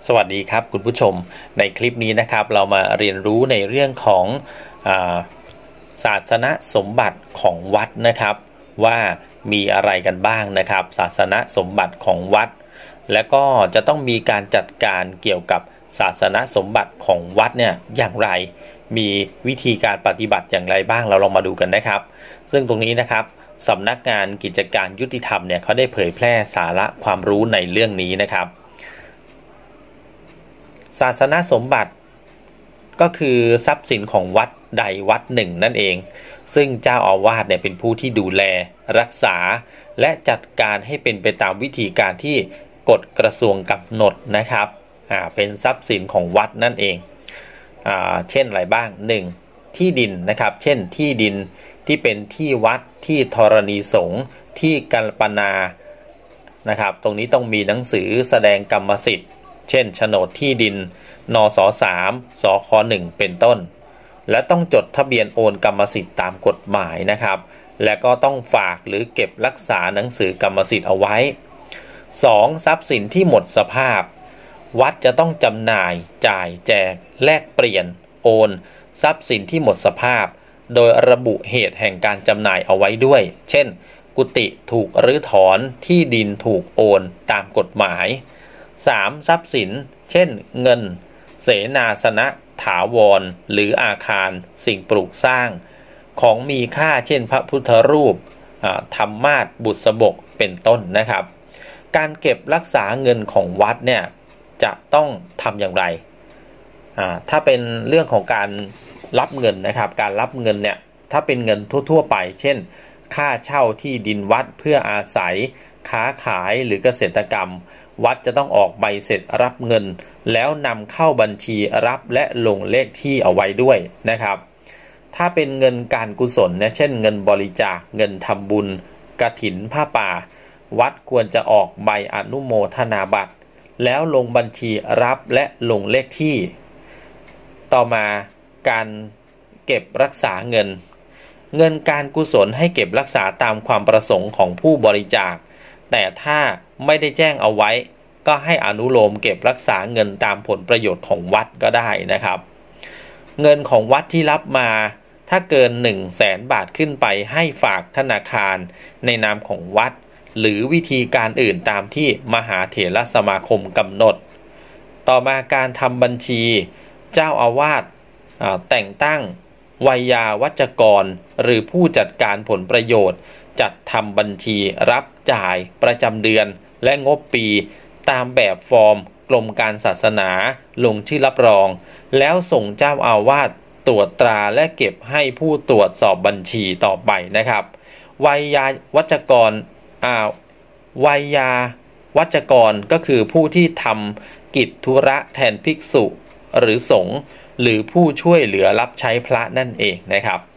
สวัสดีครับคุณผู้ชมในคลิปนี้นะครับเรามาเรียนรู้ในเรื่องของศาสนสมบัติของวัดนะครับว่ามีอะไรกันบ้างนะครับศาสนสมบัติของวัดและก็จะต้องมีการจัดการเกี่ยวกับศาสนสมบัติของวัดเนี่ยอย่างไรมีวิธีการปฏิบัติอย่างไรบ้างเราลองมาดูกันนะครับซึ่งตรงนี้นะครับสำนักงานกิจการยุติธรรมเนี่ยเขาได้เผยแพร่สาระความรู้ในเรื่องนี้นะครับศาสนสมบัติก็คือทรัพย์สินของวัดใดวัดหนึ่งนั่นเองซึ่งเจ้าอาวาสเนี่ยเป็นผู้ที่ดูแลรักษาและจัดการให้เป็นไปตามวิธีการที่กฎกระทรวงกำหนดนะครับเป็นทรัพย์สินของวัดนั่นเองเช่นอะไรบ้าง 1. ที่ดินนะครับเช่นที่ดินที่เป็นที่วัดที่ธรณีสงฆ์ที่กัลปนานะครับตรงนี้ต้องมีหนังสือแสดงกรรมสิทธิ์เช่นโฉนดที่ดินนส3สค1เป็นต้นและต้องจดทะเบียนโอนกรรมสิทธิ์ตามกฎหมายนะครับและก็ต้องฝากหรือเก็บรักษาหนังสือกรรมสิทธิ์เอาไว้ 2. ทรัพย์สินที่หมดสภาพวัดจะต้องจำหน่ายจ่ายแจกแลกเปลี่ยนโอนทรัพย์สินที่หมดสภาพโดยระบุเหตุแห่งการจำหน่ายเอาไว้ด้วยเช่นกุฏิถูกรื้อถอนที่ดินถูกโอนตามกฎหมาย 3. ทรัพย์สินเช่นเงินเสนาสนะถาวรหรืออาคารสิ่งปลูกสร้างของมีค่าเช่นพระพุทธรูปธรรมาสน์บุษบกเป็นต้นนะครับการเก็บรักษาเงินของวัดเนี่ยจะต้องทำอย่างไรถ้าเป็นเรื่องของการรับเงินนะครับการรับเงินเนี่ยถ้าเป็นเงินทั่วๆไปเช่นค่าเช่าที่ดินวัดเพื่ออาศัยค้าขายหรือเกษตรกรรมวัดจะต้องออกใบเสร็จรับเงินแล้วนำเข้าบัญชีรับและลงเลขที่เอาไว้ด้วยนะครับถ้าเป็นเงินการกุศลเนี่ยเช่นเงินบริจาคเงินทำบุญกฐินผ้าป่าวัดควรจะออกใบอนุโมทนาบัตรแล้วลงบัญชีรับและลงเลขที่ต่อมาการเก็บรักษาเงินการกุศลให้เก็บรักษาตามความประสงค์ของผู้บริจาคแต่ถ้าไม่ได้แจ้งเอาไว้ก็ให้อนุโลมเก็บรักษาเงินตามผลประโยชน์ของวัดก็ได้นะครับเงินของวัดที่รับมาถ้าเกิน 100,000 บาทขึ้นไปให้ฝากธนาคารในนามของวัดหรือวิธีการอื่นตามที่มหาเถรสมาคมกำหนดต่อมาการทำบัญชีเจ้าอาวาสแต่งตั้งไวยาวัจกรหรือผู้จัดการผลประโยชน์จัดทำบัญชีรับจ่ายประจำเดือนและงบปีตามแบบฟอร์มกรมการศาสนาลงชื่อรับรองแล้วส่งเจ้าอาวาสตรวจตราและเก็บให้ผู้ตรวจสอบบัญชีต่อไปนะครับไวยาวัจกรไวยาวัจกรก็คือผู้ที่ทำกิจธุระแทนภิกษุหรือสงฆ์หรือผู้ช่วยเหลือรับใช้พระนั่นเองนะครับ